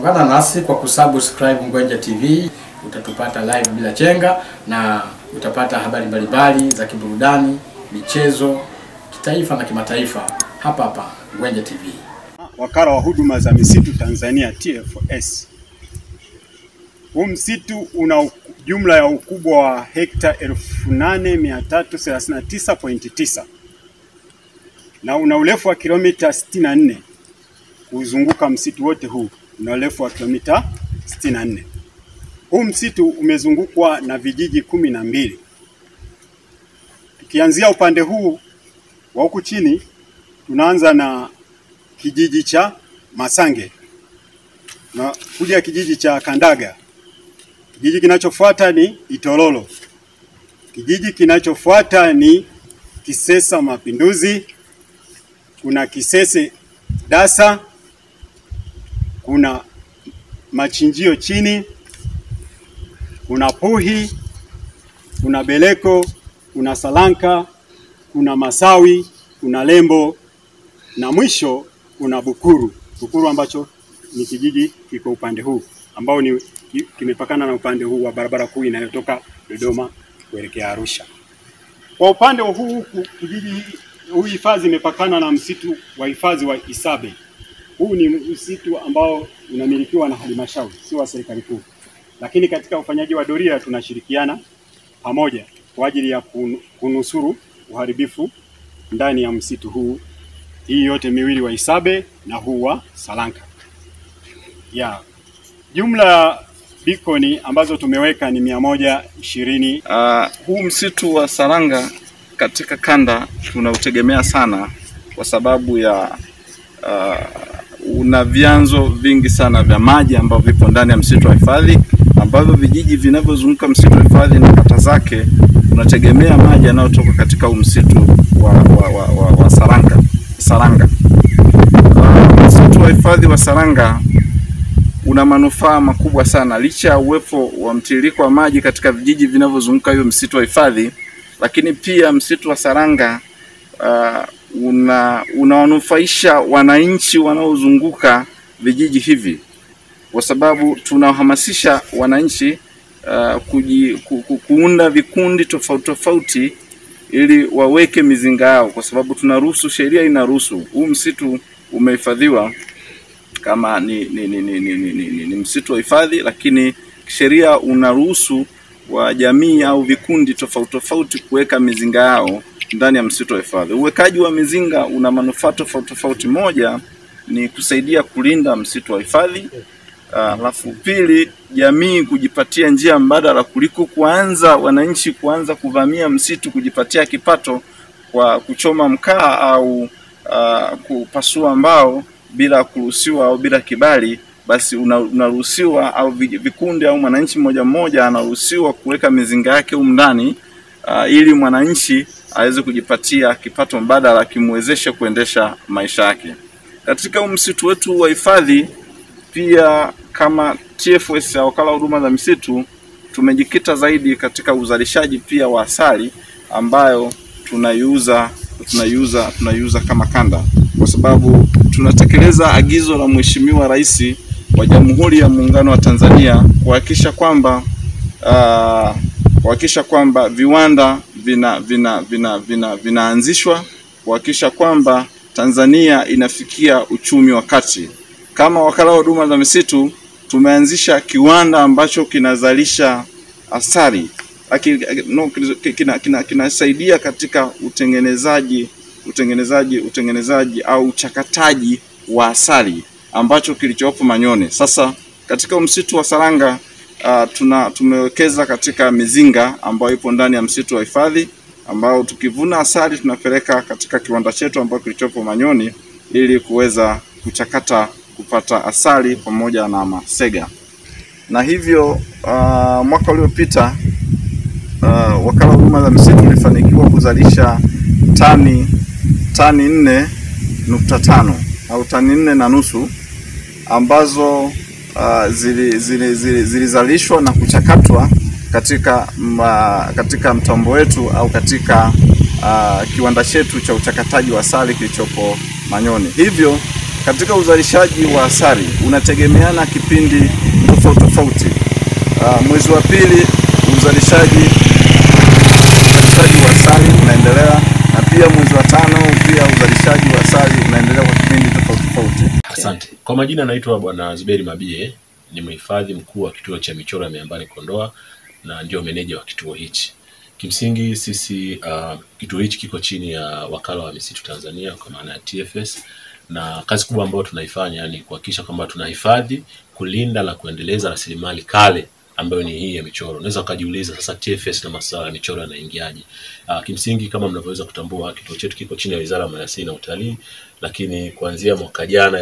Ungana nasi kwa kusubscribe Ngwenje TV, utatupata live bila chenga na utapata habari mbalimbali za kiburudani, michezo, kitaifa na kimataifa hapa hapa Ngwenje TV. Wakala wa huduma za misitu Tanzania TFS. Huu msitu una jumla ya ukubwa wa hekta 8339.9 na una urefu wa kilomita 64. Kuzunguka msitu wote huu una urefu wa kilomita 64. Huu msitu umezungukwa na vijiji 12. Tukianzia upande huu wa huku chini, tunaanza na kijiji cha Masange na kuja kijiji cha Kandaga. Kijiji kinachofuata ni Itorolo. Kijiji kinachofuata ni Kisesa Mapinduzi. Kuna Kisese Dasa. Kuna Machinjio chini. Kuna Puhi. Kuna Beleko. Kuna Salanka. Kuna Masawi. Kuna Lembo. Na mwisho kuna Bukuru. Bukuru ambacho ni kijiji kiko upande huu ambao ni kimepakana na upande huu wa barabara kuu inayotoka Dodoma kuelekea Arusha. Kwa upande huu kijiji huu hifadhi imepakana na msitu wa hifadhi wa Isabe. Huu ni msitu ambao unamilikiwa na halmashauri, si wa serikali kuu. Lakini katika ufanyaji wa doria tunashirikiana pamoja kwa ajili ya kunusuru uharibifu ndani ya msitu huu. Hii yote miwili wa Isabe na huu wa Salanka. Jumla bikoni ambazo tumeweka ni 120. Huu msitu wa Saranga katika kanda tunautegemea sana kwa sababu ya una vyanzo vingi sana vya maji ambavyo vipo ndani ya msitu wa hifadhi, ambavyo vijiji vinavyozunguka msitu wa hifadhi na kata zake tunategemea maji yanayotoka katika msitu wa Saranga. Msitu wa hifadhi wa Saranga una manufaa makubwa sana licha ya uwepo wa mtiririko wa maji katika vijiji vinavyozunguka hiyo msitu wa hifadhi, lakini pia msitu wa Saranga unawanufaisha wananchi wanaozunguka vijiji hivi, kwa sababu tunahamasisha wananchi kuunda vikundi tofauti ili waweke mizinga yao, kwa sababu tunaruhusu, sheria inaruhusu. Huu msitu umehifadhiwa kama ni msitu wa hifadhi, lakini sheria unaruhusu wa jamii au vikundi tofauti kuweka mizinga yao ndani ya msitu wa hifadhi. Uwekaji wa mizinga una manufaa tofauti. Moja ni kusaidia kulinda msitu wa hifadhi. Alafu pili, jamii kujipatia njia mbadala kuliko wananchi kuanza kuvamia msitu kujipatia kipato kwa kuchoma mkaa au kupasua mbao bila kuruhusiwa au bila kibali. Basi unaruhusiwa, au vikundi au mwananchi mmoja anaruhusiwa kuweka mizinga yake huko ndani ili mwananchi aweze kujipatia kipato mbadala kimwezeshe kuendesha maisha yake. Katika msitu wetu wa hifadhi pia kama TFS au wakala wa huduma za misitu tumejikita zaidi katika uzalishaji pia wa asali ambayo tunaiuza kama kanda, kwa sababu tunatekeleza agizo la Mheshimiwa Rais wa Jamhuri ya Muungano wa Tanzania kuhakikisha kwamba viwanda vinaanzishwa, kuhakikisha kwamba Tanzania inafikia uchumi wa kati. Kama wakala wa huduma za misitu tumeanzisha kiwanda ambacho kinazalisha asali, kinasaidia katika utengenezaji au uchakataji wa asali ambacho kilichopo Manyoni. Sasa katika msitu wa Saranga tumewekeza katika mizinga ambayo ipo ndani ya msitu wa hifadhi, ambao tukivuna asali tunapeleka katika kiwanda chetu ambacho kilichopo Manyoni ili kuweza kuchakata kupata asali pamoja na masega. Na hivyo mwaka uliopita wakala wa huduma za misitu ulifanikiwa kuzalisha tani 4.5 au tani 4.5 ambazo zilizalishwa na kuchakatwa katika mtambo wetu au katika kiwanda chetu cha uchakataji wa asali kilichopo Manyoni. Hivyo katika uzalishaji wa asali unategemeana kipindi tofauti tofauti. Mwezi wa pili uzalishaji wa asali unaendelea, na pia mwezi wa 5 pia uzalishaji wa asali unaendelea kwa kipindi tofauti tofauti. Asante. Kwa majina naitwa Bwana Zuberi Mabie, ni mhifadhi mkuu wa kituo cha michoro ya miambani Kondoa na ndio meneja wa kituo hichi. Kimsingi sisi kituo hichi kiko chini ya Wakala wa Misitu Tanzania kwa maana ya TFS, na kazi kubwa ambayo tunaifanya ni kuhakikisha kwamba tunahifadhi, kulinda na kuendeleza rasilimali kale ambayo ni hii ya michoro. Unaweza kujiuliza sasa TFS na masuala ya michoro yanaingiaje? Kimsingi kama mnavyoweza kutambua, kituo chetu kiko chini ya Wizara ya Maliasili na Utalii, lakini kuanzia mwaka jana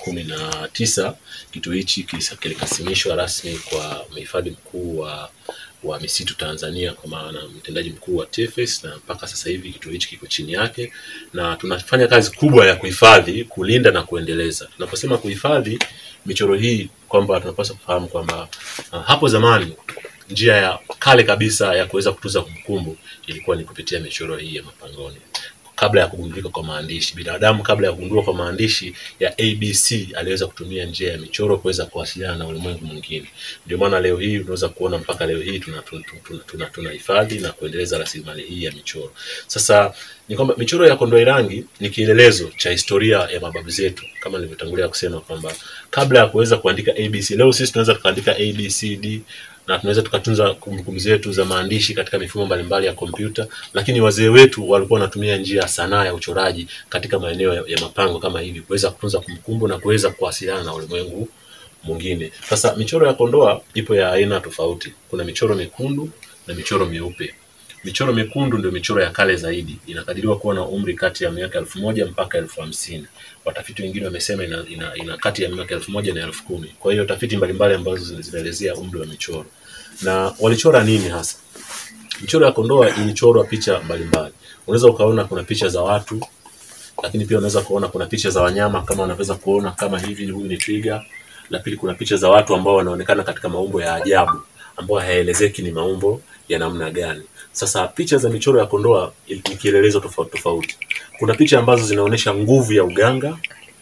2019 kituo hichi kilikasimishwa rasmi kwa mhifadhi mkuu wa misitu Tanzania kwa maana mtendaji mkuu wa TFS, na mpaka sasa hivi kituo hichi kiko chini yake na tunafanya kazi kubwa ya kuhifadhi, kulinda na kuendeleza. Tunaposema kuhifadhi michoro hii, kwamba tunapaswa kufahamu kwamba hapo zamani njia ya kale kabisa ya kuweza kutunza kumbukumbu ilikuwa ni kupitia michoro hii ya mapangoni. Kabla ya kugundulika kwa maandishi, binadamu kabla ya kugundua kwa maandishi ya ABC aliweza kutumia njia ya michoro kuweza kuwasiliana na ulimwengu mwingine. Ndio maana leo hii unaweza kuona mpaka leo hii tunahifadhi na kuendeleza rasilimali hii ya michoro. Sasa ni kwamba michoro ya Kondoa Irangi ni kielelezo cha historia ya mababu zetu, kama nilivyotangulia kusema kwamba kabla ya kuweza kuandika ABC, leo sisi tunaweza tukaandika ABCD na tunaweza tukatunza kumbukumbu zetu za maandishi katika mifumo mbalimbali ya kompyuta, lakini wazee wetu walikuwa wanatumia njia ya sanaa ya uchoraji katika maeneo ya mapango kama hivi kuweza kutunza kumbukumbu na kuweza kuwasiliana na ulimwengu mwingine. Sasa michoro ya Kondoa ipo ya aina tofauti. Kuna michoro mekundu na michoro meupe. Michoro mekundu ndio michoro ya kale zaidi. Inakadiriwa kuwa na umri kati ya miaka 1000 mpaka 1050. Watafiti wengine wamesema ina kati ya miaka 1000 na 10,000. Kwa hiyo tafiti mbalimbali ambazo zinaelezea umri wa michoro. Na walichora nini hasa? Michoro ya Kondoa ilichorwa picha mbalimbali. Unaweza ukaona kuna picha za watu, lakini pia unaweza kuona kuna picha za wanyama kama unaweza kuona kama hivi, huyu ni twiga. Na pili kuna picha za watu ambao wanaonekana katika maumbo ya ajabu ambao hayaelezeki ni maumbo ya namna gani. Sasa picha za michoro ya Kondoa ni kielelezo tofauti tofauti. Kuna picha ambazo zinaonyesha nguvu ya uganga,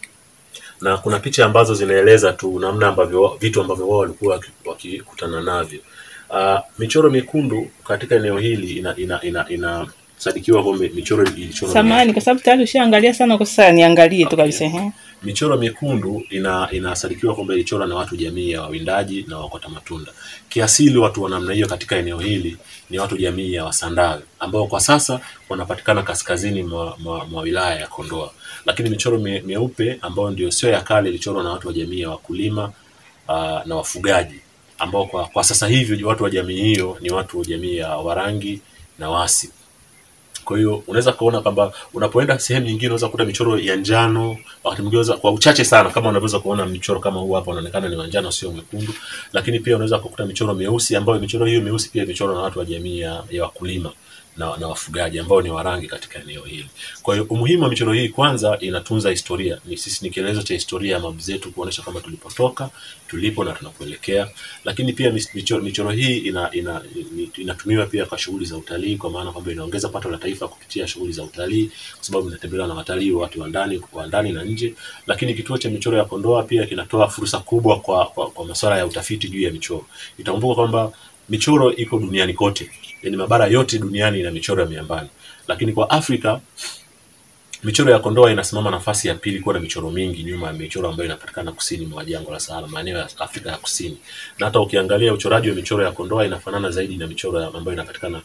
na kuna picha ambazo zinaeleza tu namna ambavyo vitu ambavyo wao walikuwa wakikutana navyo. Michoro mekundu katika eneo hili inasadikiwa kwamba michoro ilichorwa. Samahani kwa sababu tayari ushaangalia sana, kwa sasa niangalie tu kabisa. Michoro mekundu inasadikiwa kwamba ilichorwa na watu jamii ya wawindaji na wakota matunda. Kiasili watu wa namna hiyo katika eneo hili ni watu jamii ya Wasandawe ambao kwa sasa wanapatikana kaskazini mwa wilaya ya Kondoa. Lakini michoro meupe ambayo ndio sio ya kale ilichorwa na watu wa jamii ya wakulima na wafugaji ambao kwa sasa hivi watu wa jamii hiyo ni watu wa jamii ya Warangi na Wasi. Kwa hiyo unaweza kuona kwamba unapoenda sehemu nyingine unaweza kukuta michoro ya njano, wakati mwingine kwa uchache sana kama unaweza kuona michoro kama huu hapa unaonekana ni njano sio mwekundu, lakini pia unaweza kukuta michoro meusi ambayo michoro hiyo meusi pia michoro na watu wa jamii ya wakulima na wafugaji ambao ni Warangi katika eneo hili. Kwa hiyo umuhimu wa michoro hii, kwanza inatunza historia. Ni kielelezo cha historia ya mababu zetu kuonesha kama tulipotoka, tulipo na tunapoelekea. Lakini pia michoro hii inatumiwa pia kwa shughuli za utalii, kwa maana kwamba inaongeza pato la taifa kupitia shughuli za utalii kwa sababu inatembelewa na watalii watu wa ndani na nje. Lakini kituo cha michoro ya Kondoa pia kinatoa fursa kubwa kwa masuala ya utafiti juu ya michoro. Itakumbuka kwamba michoro iko duniani kote. Yaani mabara yote duniani ina michoro ya miambani. Lakini kwa Afrika michoro ya Kondoa inasimama nafasi ya pili kuwa na michoro mingi nyuma ya michoro ambayo inapatikana kusini mwa jangwa la Sahara, maeneo ya Afrika ya Kusini. Na hata ukiangalia uchoraji wa michoro ya Kondoa inafanana zaidi na michoro ambayo inapatikana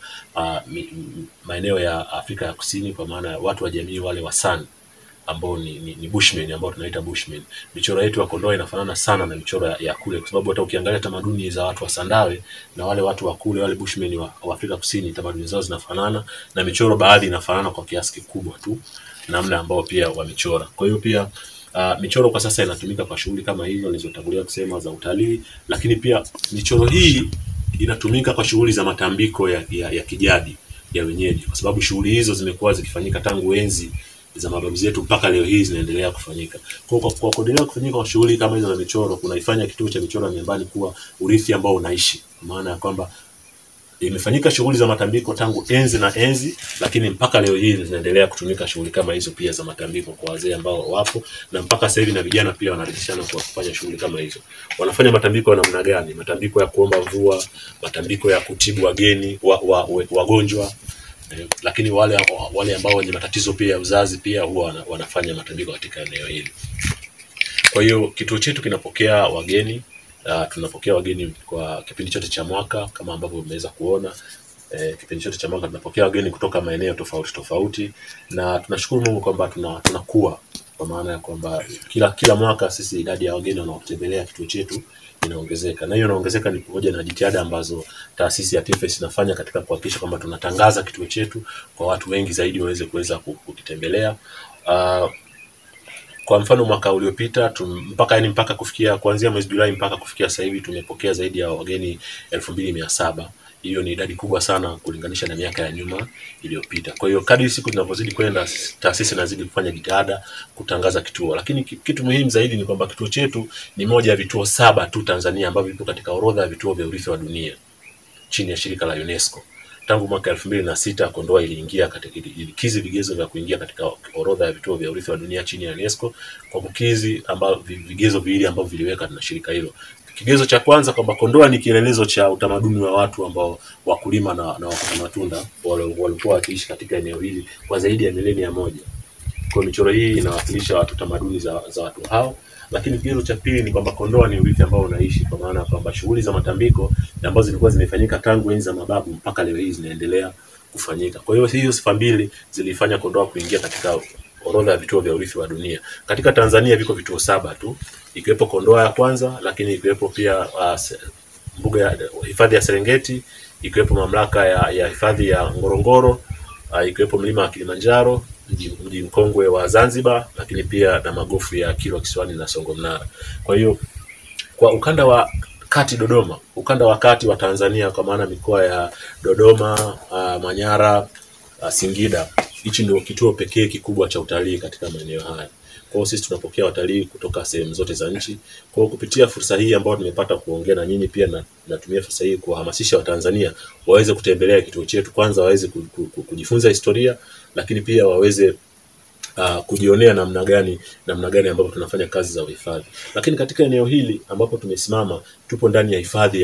maeneo ya Afrika ya Kusini, kwa maana watu wa jamii wale wa San ambao ni Bushmen, ambao tunaita Bushmen. Michoro yetu ya Kondoa inafanana sana na michoro ya kule, kwa sababu hata ukiangalia tamaduni za watu wa Sandawe na wale watu wa kule, wale Bushmen wa Afrika Kusini, tamaduni zao zinafanana na michoro baadhi inafanana kwa kiasi kikubwa tu namna ambao pia wamechora. Kwa hiyo pia michoro kwa sasa inatumika kwa shughuli kama hizo nilizotangulia kusema za utalii, lakini pia michoro hii inatumika kwa shughuli za matambiko ya kijadi ya wenyeji, kwa sababu shughuli hizo zimekuwa zikifanyika tangu enzi za mababu zetu mpaka leo hii zinaendelea kufanyika. Kwa kuendelea kufanyika kwa shughuli kama hizo za michoro kunaifanya kituo cha michoro ya miambani kuwa urithi ambao unaishi, maana ya kwamba imefanyika shughuli za matambiko tangu enzi na enzi, lakini mpaka leo hii zinaendelea kutumika shughuli kama hizo pia za matambiko kwa wazee ambao wapo, na mpaka sasa hivi na vijana pia wanarithishana kwa kufanya shughuli kama hizo. Wanafanya matambiko ya namna gani? Matambiko ya kuomba mvua, matambiko ya kutibu wageni, wagonjwa, lakini wale ambao wenye matatizo pia ya uzazi pia huwa wanafanya matambiko katika eneo hili. Kwa hiyo kituo chetu kinapokea wageni. Tunapokea wageni kwa kipindi chote cha mwaka kama ambavyo umeweza kuona. Kipindi chote cha mwaka tunapokea wageni kutoka maeneo tofauti tofauti, na tunashukuru Mungu kwamba tunakuwa, kwa maana ya kwamba kila mwaka sisi idadi ya wageni wanaotembelea kituo chetu inaongezeka, na hiyo inaongezeka ni pamoja na jitihada ambazo taasisi ya TFS inafanya katika kuhakikisha kwamba tunatangaza kituo chetu kwa watu wengi zaidi kuweza kukitembelea. Kwa mfano mwaka uliopita mpaka kufikia kuanzia mwezi Julai mpaka kufikia sasa hivi tumepokea zaidi ya wageni 2700. Hiyo ni idadi kubwa sana kulinganisha na miaka ya nyuma iliyopita. Kwa hiyo kadri siku zinavyozidi kwenda, taasisi inazidi kufanya jitihada kutangaza kituo. Lakini kitu muhimu zaidi ni kwamba kituo chetu ni moja ya vituo 7 tu Tanzania ambavyo vipo katika orodha ya vituo vya urithi wa dunia chini ya shirika la UNESCO. Tangu mwaka 2006 Kondoa iliingia katika ilikizi vigezo vya kuingia katika orodha ya vituo vya urithi wa dunia chini ya UNESCO kwa kukizi vigezo viwili ambavyo viliweka na shirika hilo. Kigezo cha kwanza kwamba Kondoa ni kielelezo cha utamaduni wa watu ambao wakulima na wakata matunda walikuwa wakiishi katika eneo hili kwa zaidi ya milenia moja. Kwa michoro hii inawakilisha watu tamaduni za watu hao. Lakini kigezo cha pili ni kwamba Kondoa ni urithi ambao unaishi, kwa maana kwamba shughuli za matambiko ambazo zilikuwa zimefanyika tangu enzi za mababu mpaka leo hii zinaendelea kufanyika. Kwa hiyo hizo sifa mbili zilifanya Kondoa kuingia katika orodha ya vituo vya urithi wa dunia. Katika Tanzania viko vituo 7 tu, ikiwepo Kondoa ya kwanza, lakini ikiwepo pia mbuga ya hifadhi ya Serengeti, ikiwepo mamlaka ya hifadhi ya Ngorongoro, ikiwepo mlima wa Kilimanjaro, mji mkongwe wa Zanzibar, lakini pia na magofu ya Kilwa Kisiwani na Songomnara. Kwa hiyo kwa ukanda wa kati Dodoma, ukanda wa kati wa Tanzania kwa maana mikoa ya Dodoma, Manyara, Singida, hichi ndio kituo pekee kikubwa cha utalii katika maeneo haya. Kwa hiyo sisi tunapokea watalii kutoka sehemu zote za nchi. Kwa hiyo kupitia fursa hii ambayo nimepata kuongea na nyinyi, pia natumia fursa hii kuhamasisha Watanzania waweze kutembelea kituo chetu, kwanza waweze kujifunza historia, lakini pia waweze kujionea namna gani ambapo tunafanya kazi za uhifadhi. Lakini katika eneo hili ambapo tumesimama, tupo ndani ya hifadhi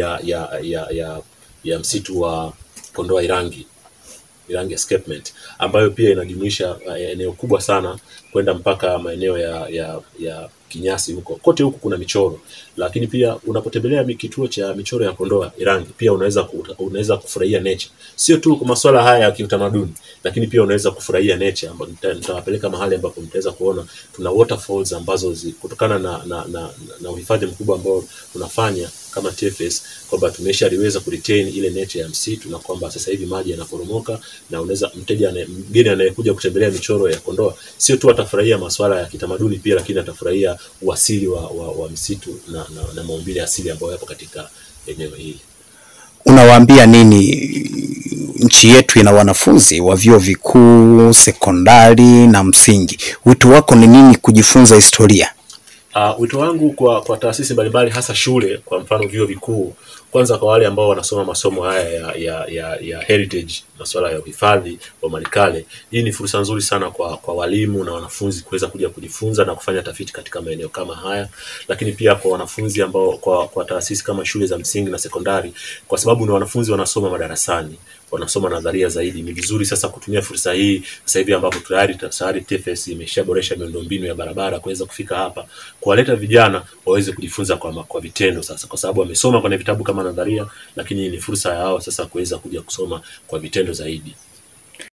ya msitu wa Kondoa Irangi escarpment, ambayo pia inajumuisha eneo kubwa sana kwenda mpaka maeneo ya Kinyasi huko. Kote huku kuna michoro, lakini pia unapotembelea kituo cha michoro ya Kondoa Irangi pia unaweza kufurahia nature. Sio tu kwa masuala haya ya kiutamaduni, lakini pia unaweza kufurahia nature, ambapo nitawapeleka mahali ambapo mtaweza kuona tuna waterfalls ambazo kutokana na uhifadhi mkubwa ambao tunafanya kama TFS, kwamba tumeshaliweza kuretain ile nature ya msitu, na kwamba sasa hivi maji yanaporomoka, na unaweza mgeni anayekuja kutembelea michoro ya Kondoa sio tu atafurahia masuala ya kitamaduni pia, lakini atafurahia uasili wa msitu na maumbile asili ambayo yapo katika eneo hili. Unawaambia nini? Nchi yetu ina wanafunzi wa vyuo vikuu, sekondari na msingi. Wito wako ni nini kujifunza historia? Wito wangu kwa taasisi mbalimbali, hasa shule, kwa mfano vyuo vikuu, kwanza kwa wale ambao wanasoma masomo haya ya heritage, masuala ya uhifadhi wa malikale, hii ni fursa nzuri sana kwa walimu na wanafunzi kuweza kuja kujifunza na kufanya tafiti katika maeneo kama haya. Lakini pia kwa wanafunzi ambao kwa taasisi kama shule za msingi na sekondari, kwa sababu ni wanafunzi wanasoma madarasani, wanasoma nadharia zaidi, ni vizuri sasa kutumia fursa hii sasa hivi ambapo tayari TFS imeshaboresha miundombinu ya barabara kuweza kufika hapa, kuwaleta vijana waweze kujifunza kwa vitendo sasa, kwa sababu wamesoma kwenye vitabu kama nadharia, lakini ni fursa yao sasa kuweza kuja kusoma kwa vitendo zaidi.